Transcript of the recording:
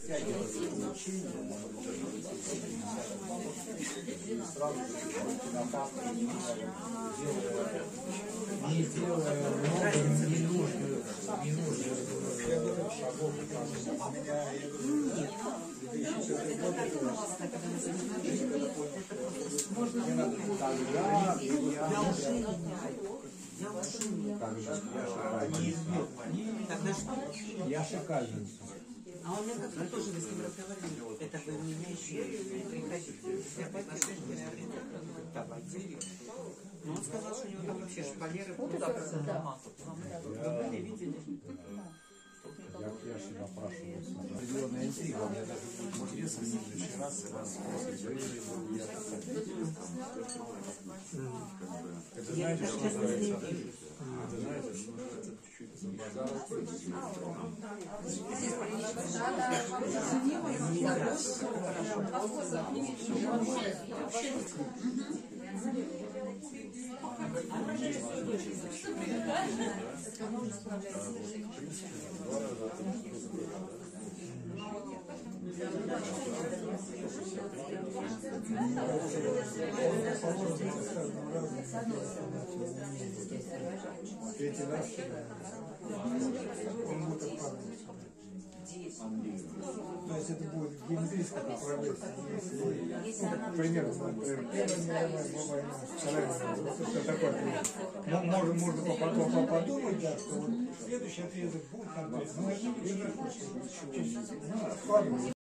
втягиваться в учение, сразу же накапливать, не делая много ненужных шагов. У меня, я шикарный. А он мне как-то тоже с ним разговаривал. Это вы меня еще приходите. Я но он сказал, что у него там вообще шпалеры куда-то. Вы были, видели? Я всегда спрашиваю. Определенная интрига. У меня даже интересно, в следующий раз это знаете, что называется? Это знаете, что называется чуть-чуть третий раз он будет откладываться. То есть это будет геометрическое направление, если, примерно, Первая мировая война, Вторая мировая, что такое. Можно подумать, да, что вот следующий отрезок будет, но это откладывается.